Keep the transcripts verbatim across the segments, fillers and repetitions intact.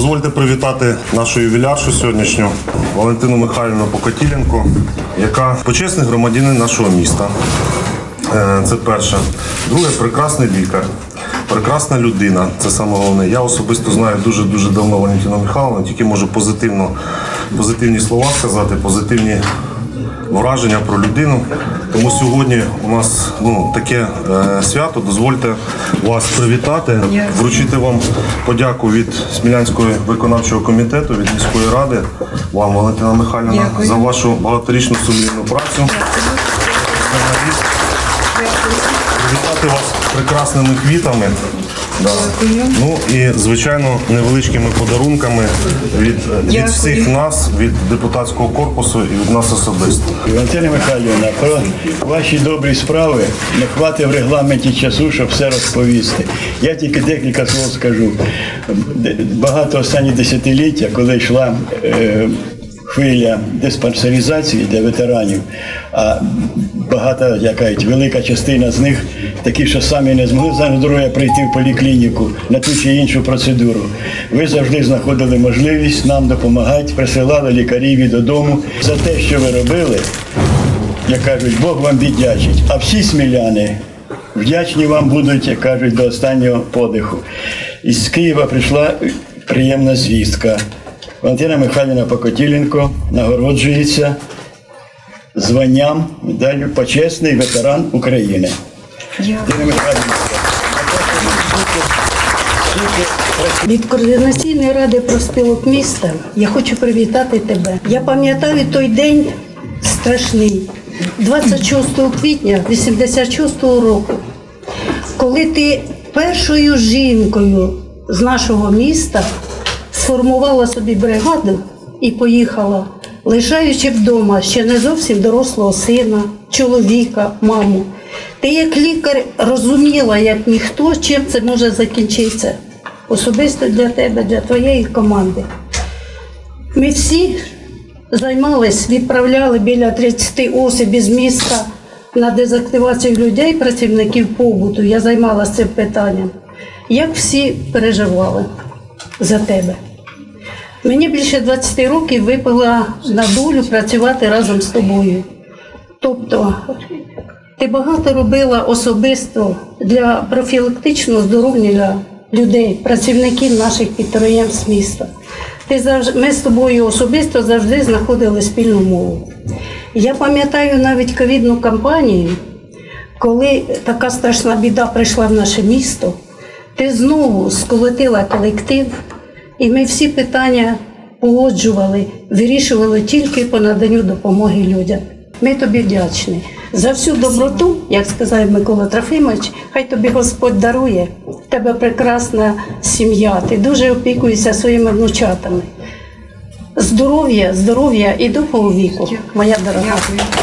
Дозвольте привітати нашу ювіляршу сьогоднішню Валентину Михайлівну Покотіленко, яка почесний громадянин нашого міста. Це перше. Друге, прекрасний лікар, прекрасна людина, це саме головне. Я особисто знаю дуже-дуже давно Валентину Михайлівну, тільки можу позитивно, позитивні слова сказати, позитивні враження про людину. Тому сьогодні у нас ну, таке е, свято. Дозвольте вас привітати, вручити вам подяку від Смілянського виконавчого комітету, від міської ради, вам, Валентина Михайлівна, Дякую. За вашу багаторічну сумлінну працю. Привітати вас прекрасними квітами. Да. Ну і, звичайно, невеличкими подарунками від, від всіх нас, від депутатського корпусу і від нас особисто. Валентина Михайлівна, про ваші добрі справи не хватить в регламенті часу, щоб все розповісти. Я тільки декілька слов скажу. Багато останні десятиліття, коли йшла е, хвиля диспансеризації для ветеранів, а багата, яка велика частина з них такі, що самі не змогли за здоров'я прийти в поліклініку на ту чи іншу процедуру. Ви завжди знаходили можливість нам допомагати, присилали лікарів додому. За те, що ви робили, як кажуть, Бог вам віддячить. А всі сміляни вдячні вам будуть, як кажуть, до останнього подиху. Із Києва прийшла приємна звістка. Валентина Михайлівна Покотіленко нагороджується званням медаллю «Почесний ветеран України». Від Координаційної ради профспілок міста я хочу привітати тебе. Я пам'ятаю той день страшний, двадцять шостого квітня вісімдесят шостого року, коли ти першою жінкою з нашого міста сформувала собі бригаду і поїхала, лишаючи вдома ще не зовсім дорослого сина, чоловіка, маму. Ти як лікар розуміла, як ніхто, чим це може закінчитися. Особисто для тебе, для твоєї команди. Ми всі займалися, відправляли біля тридцяти осіб із міста на дезактивацію людей, працівників побуту. Я займалася цим питанням. Як всі переживали за тебе. Мені більше двадцяти років випала на долю працювати разом з тобою. Тобто, ти багато робила особисто для профілактичного здоров'я людей, працівників наших підприємств міста. Ти завжди, ми з тобою особисто завжди знаходили спільну мову. Я пам'ятаю навіть ковідну кампанію, коли така страшна біда прийшла в наше місто, ти знову сколотила колектив, і ми всі питання погоджували, вирішували тільки по наданню допомоги людям. Ми тобі вдячні за всю доброту, як сказав Микола Трофимович, хай тобі Господь дарує, в тебе прекрасна сім'я, ти дуже опікуєшся своїми внучатами. Здоров'я, здоров'я і довгого віку, моя дорога.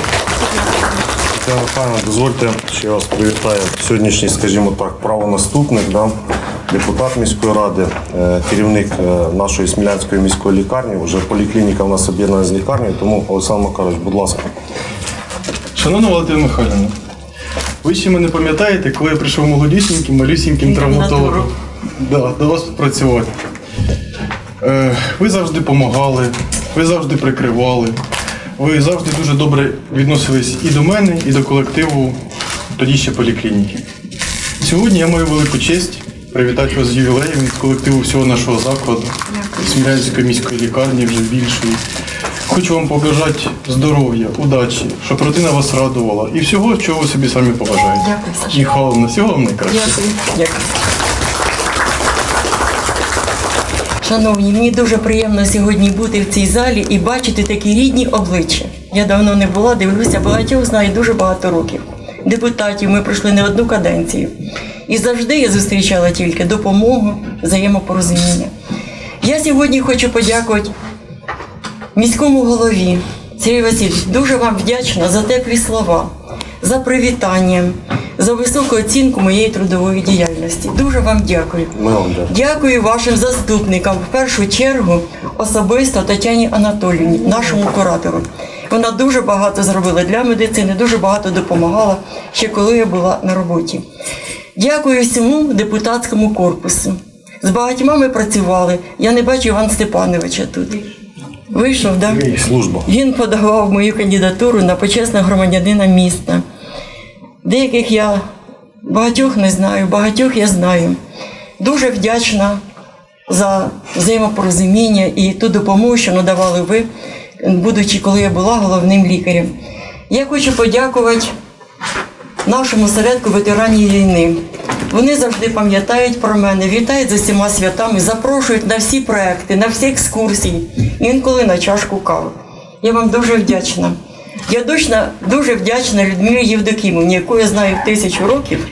Пане, дозвольте, ще вас привітаю. Сьогоднішній, скажімо так, правонаступник, да? Депутат міської ради, керівник нашої Смілянської міської лікарні, вже поліклініка в нас об'єднана з лікарнею, тому, Олександр Макарович, будь ласка. Шановна Валентина Михайлівна, ви ще мене пам'ятаєте, коли я прийшов молодісіньким, малюсіньким травматологом да, до вас працювати. Ви завжди допомагали, ви завжди прикривали, ви завжди дуже добре відносились і до мене, і до колективу тоді ще поліклініки. Сьогодні я маю велику честь привітати вас з ювілеєм від колективу всього нашого закладу, Смілянської міської лікарні, вже більшої. Хочу вам побажати здоров'я, удачі, щоб родина вас радувала і всього, чого ви собі самі побажаєте. Дякую, Саша. Михайловна, всього вам найкраще. Дякую. Дякую. Шановні, мені дуже приємно сьогодні бути в цій залі і бачити такі рідні обличчя. Я давно не була, дивлюся, багатьох знаю дуже багато років. Депутатів ми пройшли не одну каденцію. І завжди я зустрічала тільки допомогу, взаємопорозуміння. Я сьогодні хочу подякувати міському голові. Сергій Васильович, дуже вам вдячна за теплі слова, за привітання, за високу оцінку моєї трудової діяльності. Дуже вам дякую. Дякую вашим заступникам, в першу чергу особисто Тетяні Анатоліївні, нашому куратору. Вона дуже багато зробила для медицини, дуже багато допомагала, ще коли я була на роботі. Дякую всьому депутатському корпусу. З багатьма ми працювали. Я не бачу Івана Степановича тут. Вийшов, так? Да? Служба. Він подавав мою кандидатуру на почесного громадянина міста. Деяких я багатьох не знаю, багатьох я знаю. Дуже вдячна за взаємопорозуміння і ту допомогу, що надавали ви, будучи, коли я була головним лікарем. Я хочу подякувати нашому осередку ветеранів війни. Вони завжди пам'ятають про мене, вітають з усіма святами, запрошують на всі проекти, на всі екскурсії, інколи на чашку кави. Я вам дуже вдячна. Я дуже, дуже вдячна Людмилі Євдокімівні, яку я знаю тисячу років.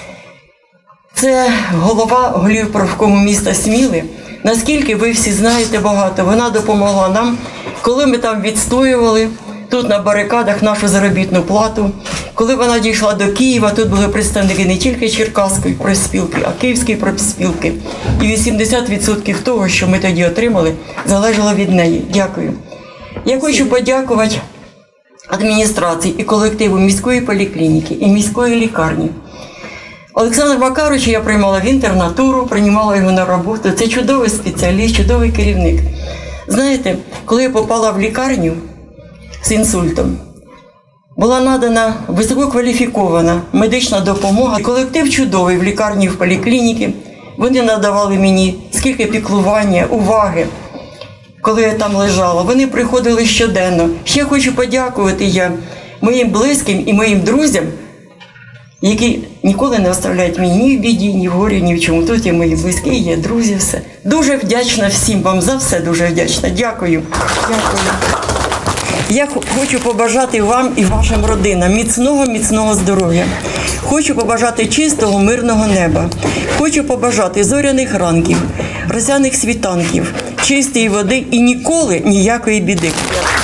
Це голова голів профкому міста Сміли. Наскільки ви всі знаєте багато, вона допомогла нам, коли ми там відстоювали тут на барикадах нашу заробітну плату. Коли вона дійшла до Києва, тут були представники не тільки Черкаської профспілки, а Київської профспілки. І вісімдесят відсотків того, що ми тоді отримали, залежало від неї. Дякую. Я хочу подякувати адміністрації і колективу міської поліклініки і міської лікарні. Олександр Макарович я приймала в інтернатуру, приймала його на роботу. Це чудовий спеціаліст, чудовий керівник. Знаєте, коли я попала в лікарню з інсультом, була надана висококваліфікована медична допомога. Колектив чудовий в лікарні, в поліклініці. Вони надавали мені скільки піклування, уваги, коли я там лежала. Вони приходили щоденно. Ще хочу подякувати я моїм близьким і моїм друзям, які ніколи не оставляють мені ні в біді, ні в горі, ні в чому. Тут є мої близькі, є друзі, все. Дуже вдячна всім вам за все, дуже вдячна. Дякую. Дякую. Я хочу побажати вам і вашим родинам міцного, міцного здоров'я. Хочу побажати чистого, мирного неба. Хочу побажати зоряних ранків, росяних світанків, чистої води і ніколи ніякої біди.